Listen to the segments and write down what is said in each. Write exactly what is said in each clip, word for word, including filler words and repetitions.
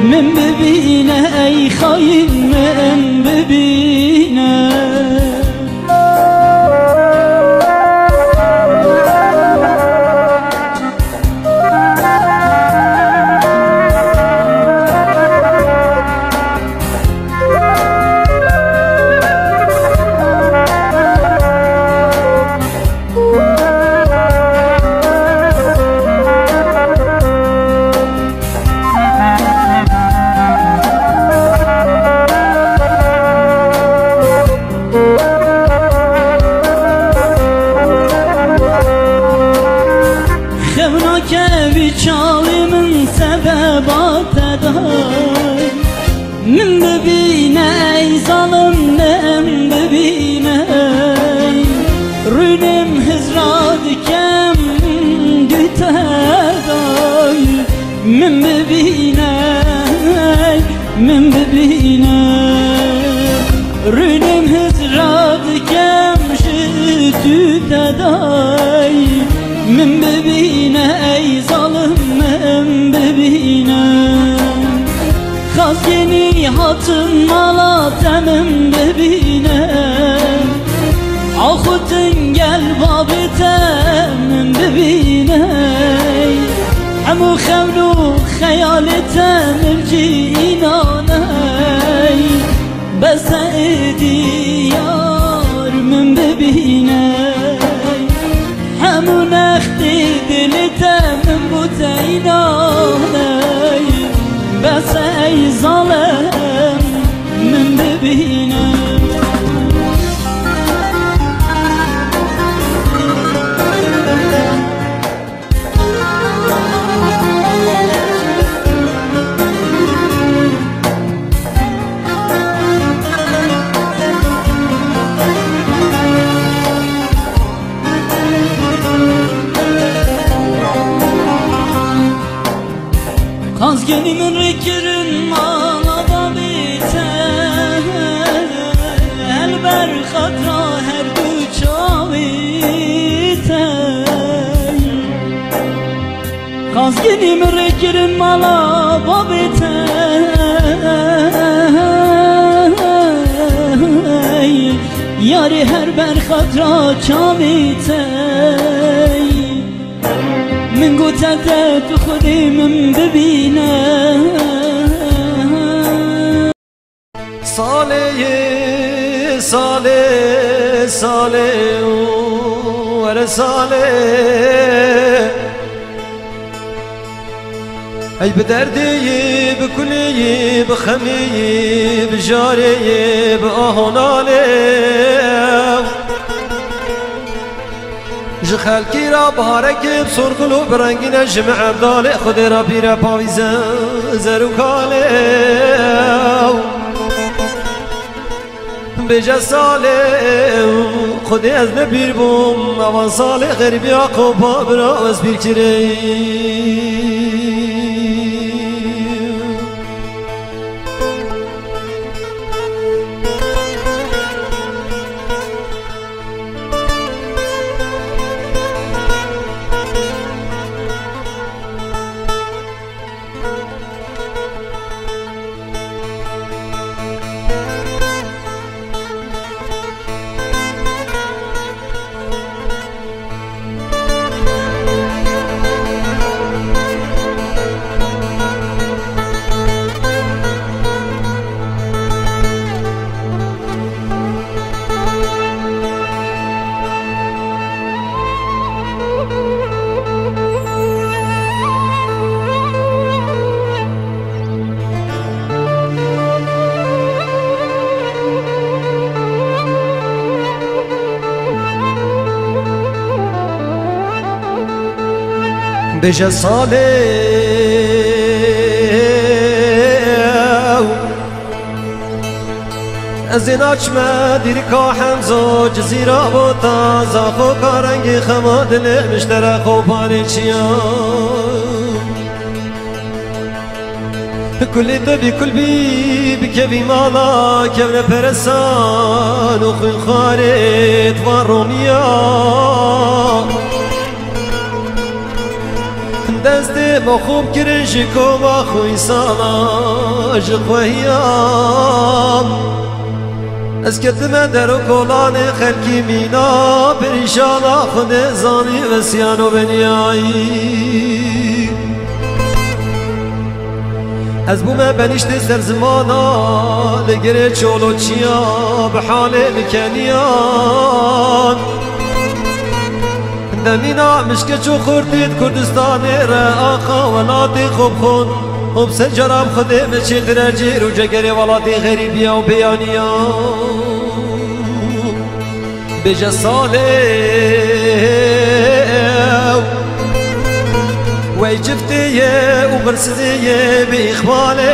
من ببینه ای خاین من ببینه بیچاره من سببات دای من ببینه ای ظالم من ببینه رونم هزراد کم دیته دای من ببینه من ببینه رونم هزراد کم شدیده دای من ببینه ای ظالم من ببینه خازگینی هاتم مالاتم ببینه آخوتن گل بابتم ببینه همو خملو خیالتم جینانه بس دیار من ببینه همو نختی دلتم بوتینانه بس ای ظالم من ببینه Kazgeni min rekirin malada biter Elber khatra her du çaviter Kazgeni min rekirin malada biter Yari her ber khatra çaviter من قتلت خذي من ببينا صالي صالي صالي ولا صالي أي بدردي بكلي بخمي بجاري بأهنالي جخال كيرا بهارك بصور قلوب برنگين جمع عبدالي خدي را بيرا باويزا زروكالي بجا صالي خدي از نبير بوم اوان صالي غريب يعقوبا برا از بير كري بجا صالي ازين اچما دیرکا حمزو جزیرا بوتا زاخو کارنگی خمادل مشترک و پانی چیان كل تبي كل بي بكبي مالا كبنا برسان وخن خارت وروميا دستی ما خوب کرنشی کما خوی سالا جخوهیم از کتم در و کلان خلکی مینا پریشانا خود زانی و سیانو بنیایی از بومه بنشت سر زمانا لگره چولو چیا به حال مکنیان دمینا مشکه چو خوردید کردستان را آقا ولاتی خوب خون خوب سجرام خوده بچه درجه رو جگره ولاتی غریبی و بیانیا بجه ساله وی جفتیه و برسدیه بی اخباله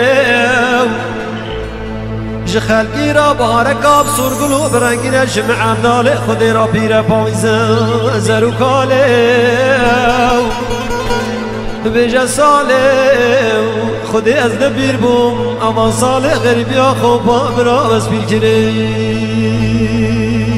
جه خلقی را بارکاب سرگلو برنگینه جمع ناله خودی را پیره پایزن زروکاله بجه ساله خودی از نبیر بوم اما ساله غریبی ها خوبا برا از بیر کری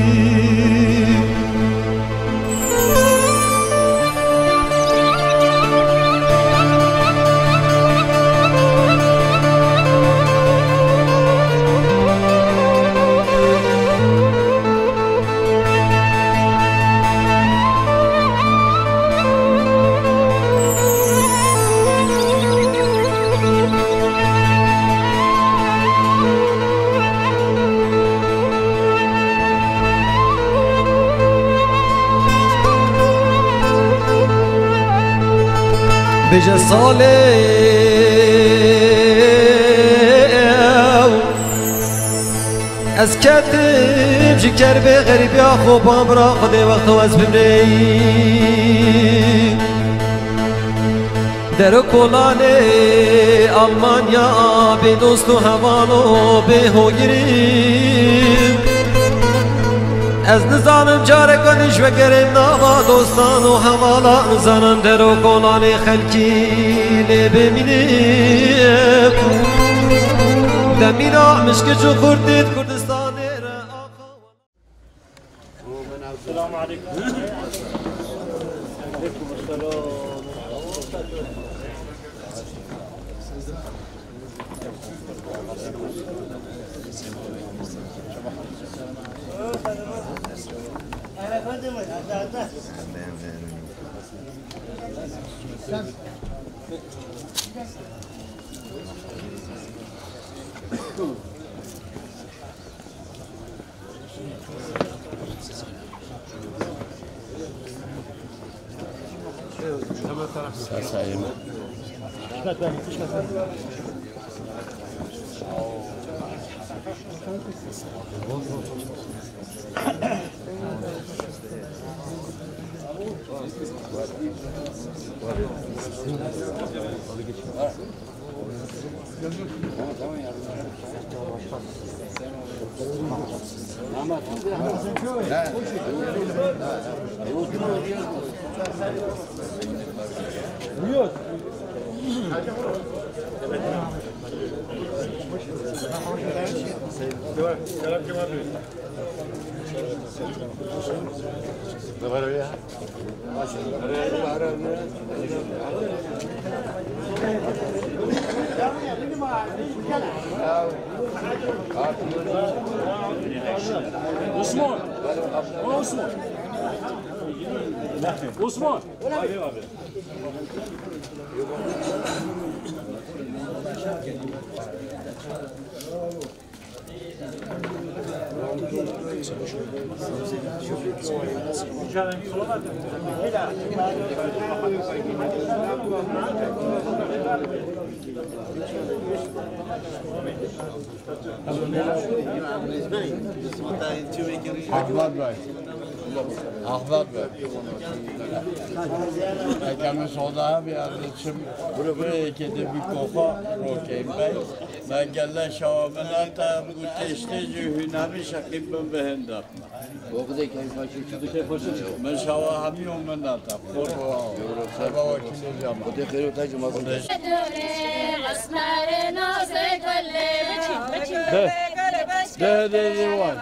بجه ساله از کتب جکر به غریبی خوبام را خودی وقت و از بمری در کلان آلمانیا به دوست و هوانو به هوگیریم از نزانم جاره کنش و گرم ناما دوستان و حوالا نزانم در و کلان خلکی ببینیم دمینا مشکل چو خوردید کردستان را آقا السلام علیکم علیکم Osman. Osman. Osman. Ahmet Bey. Ahmet Bey. Ekemi soda bir arkadaşım buraya gidip bir kofa rokeyim bey. Ben gelle şavamına tam güteşte hüneri şakip ben behendim. وقتی که فاشی چطور چه فاشی؟ من شوا همیون من ناتم. خورو سبا وکیل جام. خودی خیلی تاج مازن. ده ده ده دیوان.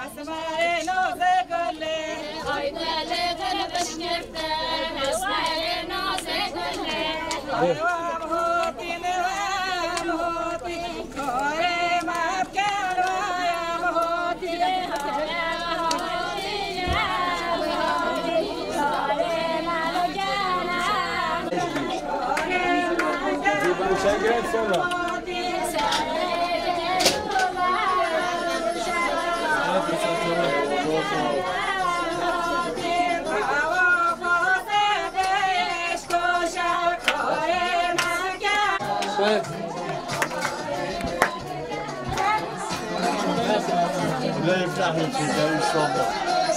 Haydi le gel beş neften, esmer naze gülle. لا يفتح لي شيء ان شاء الله.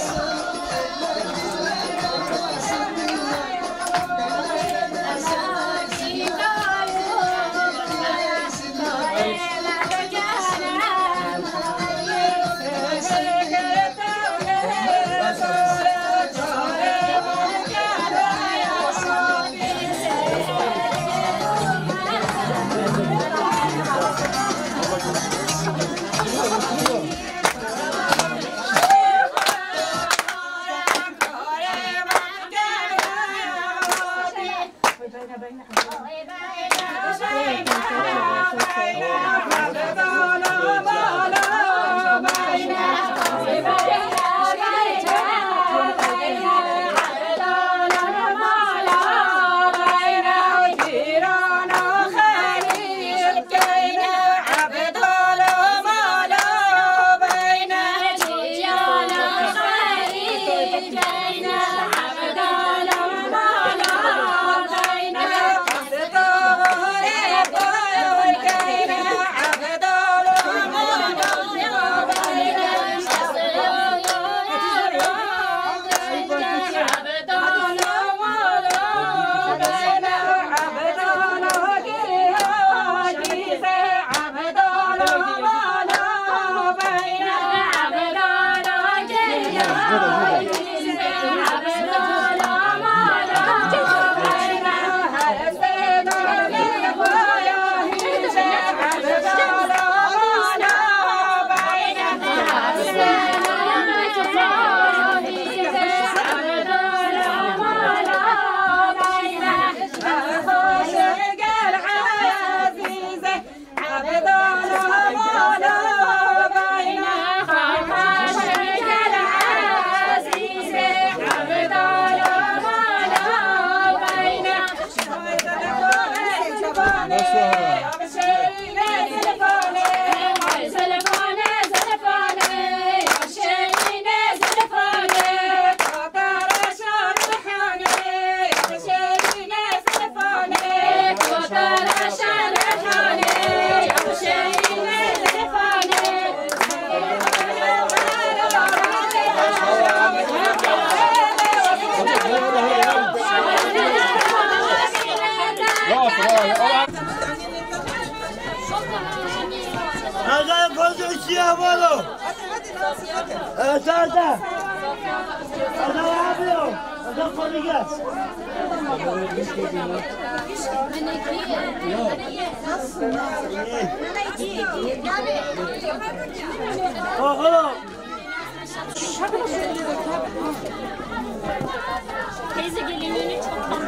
هذا فوز يا ولو هذا هذا هذا عابيو هذا فوزياس اوه Teyze gelin yine çok